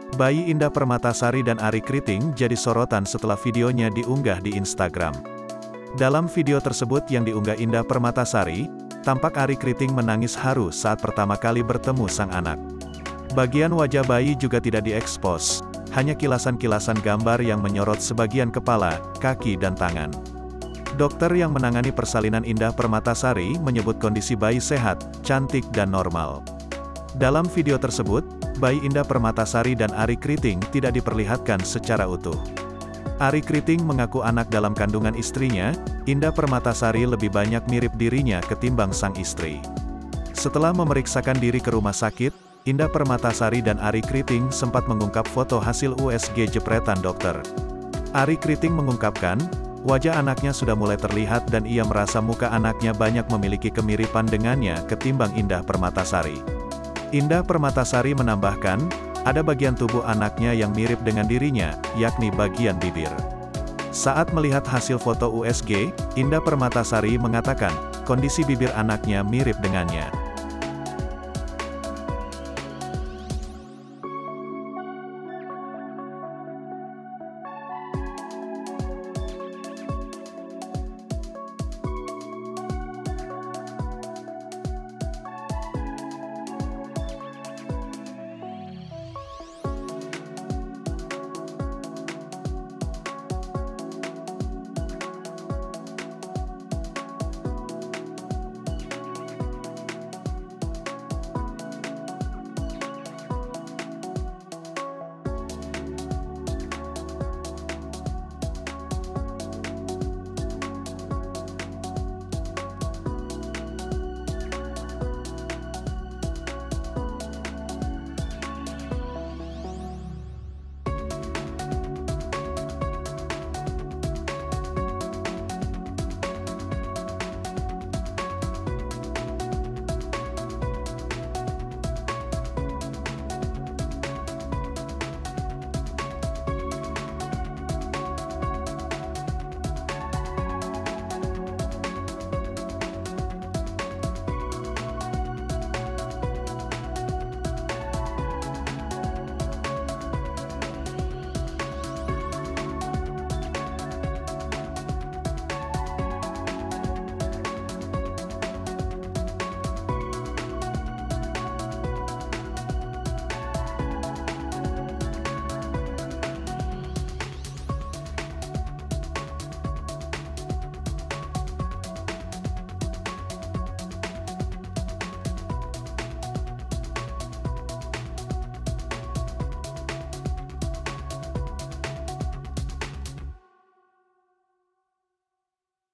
Bayi Indah Permatasari dan Arie Kriting jadi sorotan setelah videonya diunggah di Instagram. Dalam video tersebut yang diunggah Indah Permatasari, tampak Arie Kriting menangis haru saat pertama kali bertemu sang anak. Bagian wajah bayi juga tidak diekspos, hanya kilasan-kilasan gambar yang menyorot sebagian kepala, kaki dan tangan. Dokter yang menangani persalinan Indah Permatasari menyebut kondisi bayi sehat, cantik dan normal. Dalam video tersebut, bayi Indah Permatasari dan Arie Kriting tidak diperlihatkan secara utuh. Arie Kriting mengaku anak dalam kandungan istrinya, Indah Permatasari lebih banyak mirip dirinya ketimbang sang istri. Setelah memeriksakan diri ke rumah sakit, Indah Permatasari dan Arie Kriting sempat mengungkap foto hasil USG jepretan dokter. Arie Kriting mengungkapkan, wajah anaknya sudah mulai terlihat dan ia merasa muka anaknya banyak memiliki kemiripan dengannya ketimbang Indah Permatasari. Indah Permatasari menambahkan, ada bagian tubuh anaknya yang mirip dengan dirinya, yakni bagian bibir. Saat melihat hasil foto USG, Indah Permatasari mengatakan, kondisi bibir anaknya mirip dengannya.